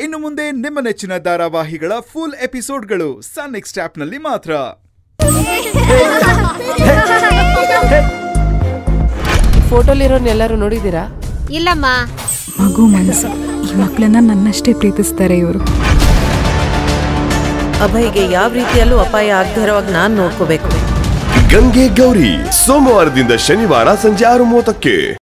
ಇನ್ನು ಮುಂದೆ ನಿಮ್ಮ ನೆಚ್ಚಿನ ಧಾರಾವಾಹಿಗಳ ಫುಲ್ ಎಪಿಸೋಡ್ಗಳು ಸನ್ ನೆಕ್ಸ್ಟ್ ಆಪ್ನಲ್ಲಿ ಮಾತ್ರ. ಫೋಟೋಲಿರೋನೆಲ್ಲರೂ ನೋಡಿದ್ದೀರಾ? ಇಲ್ಲಮ್ಮ. ಮಗು ಮನಸ್ಸು, ಈ ಮಕ್ಕಳನ್ನ ನನ್ನಷ್ಟೇ ಪ್ರೀತಿಸ್ತಾರೆ ಇವರು. ಅಭಯ್ಗೆ ಯಾವ ರೀತಿಯಲ್ಲೂ ಅಪಾಯ ಆಗದೇ ಇರೋವಾಗ ನಾನು ನೋಡ್ಕೋಬೇಕು. ಗಂಗೆ ಗೌರಿ ಸೋಮವಾರದಿಂದ ಶನಿವಾರ ಸಂಜೆ 6:30ಕ್ಕೆ.